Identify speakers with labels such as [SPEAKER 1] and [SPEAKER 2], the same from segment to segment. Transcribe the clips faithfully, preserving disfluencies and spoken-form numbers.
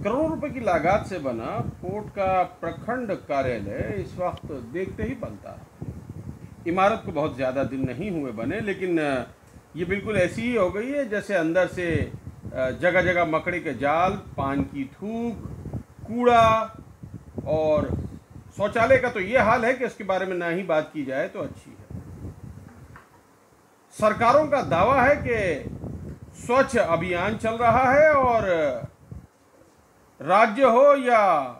[SPEAKER 1] करोड़ों रुपए की लागत से बना पोर्ट का प्रखंड कार्यालय इस वक्त देखते ही बनता है। इमारत को बहुत ज़्यादा दिन नहीं हुए बने, लेकिन ये बिल्कुल ऐसी ही हो गई है जैसे अंदर से जगह जगह मकड़ी के जाल, पान की थूक, कूड़ा और शौचालय का तो ये हाल है कि इसके बारे में ना ही बात की जाए तो अच्छी है। सरकारों का दावा है कि स्वच्छ अभियान चल रहा है और राज्य हो या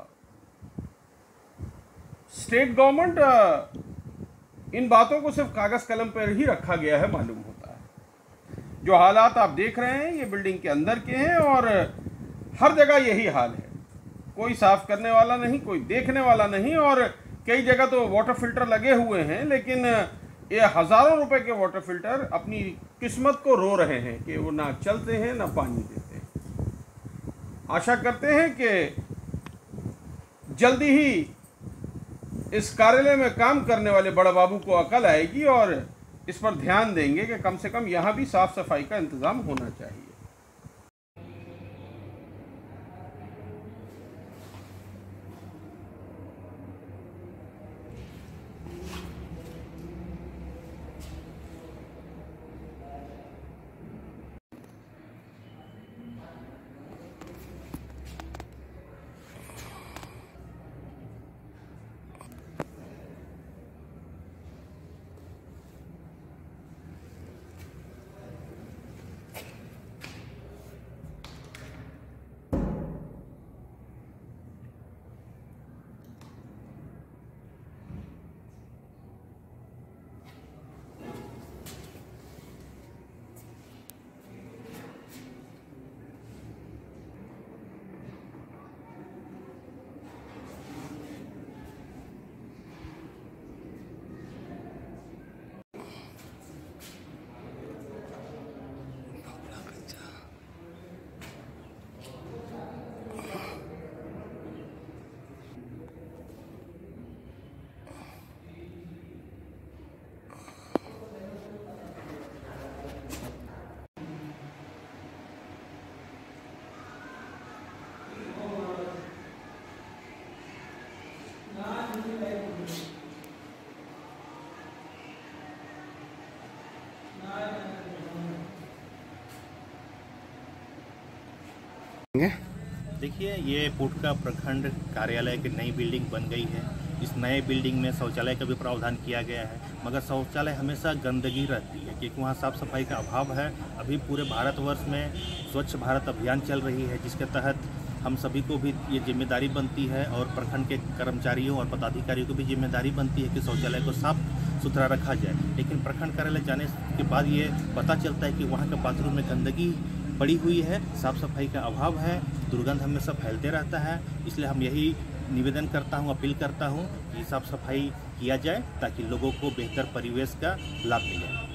[SPEAKER 1] स्टेट गवर्नमेंट इन बातों को सिर्फ कागज कलम पर ही रखा गया है मालूम होता है। जो हालात आप देख रहे हैं ये बिल्डिंग के अंदर के हैं और हर जगह यही हाल है। कोई साफ करने वाला नहीं, कोई देखने वाला नहीं और कई जगह तो वाटर फिल्टर लगे हुए हैं, लेकिन ये हजारों रुपए के वाटर फिल्टर अपनी किस्मत को रो रहे हैं कि वो ना चलते हैं ना पानी देते हैं। आशा करते हैं कि जल्दी ही इस कार्यालय में काम करने वाले बड़ा बाबू को अकल आएगी और इस पर ध्यान देंगे कि कम से कम यहाँ भी साफ सफाई का इंतजाम होना चाहिए।
[SPEAKER 2] देखिए, ये पोर्ट का प्रखंड कार्यालय की नई बिल्डिंग बन गई है। इस नए बिल्डिंग में शौचालय का भी प्रावधान किया गया है, मगर शौचालय हमेशा गंदगी रहती है क्योंकि वहाँ साफ सफाई का अभाव है। अभी पूरे भारतवर्ष में स्वच्छ भारत अभियान चल रही है, जिसके तहत हम सभी को भी ये जिम्मेदारी बनती है और प्रखंड के कर्मचारियों और पदाधिकारियों को भी जिम्मेदारी बनती है कि शौचालय को साफ सुथरा रखा जाए। लेकिन प्रखंड कार्यालय जाने के बाद ये पता चलता है कि वहाँ के बाथरूम में गंदगी पड़ी हुई है, साफ सफाई का अभाव है, दुर्गंध हमेशा फैलते रहता है। इसलिए हम यही निवेदन करता हूँ, अपील करता हूँ कि साफ सफाई किया जाए ताकि लोगों को बेहतर परिवेश का लाभ मिले।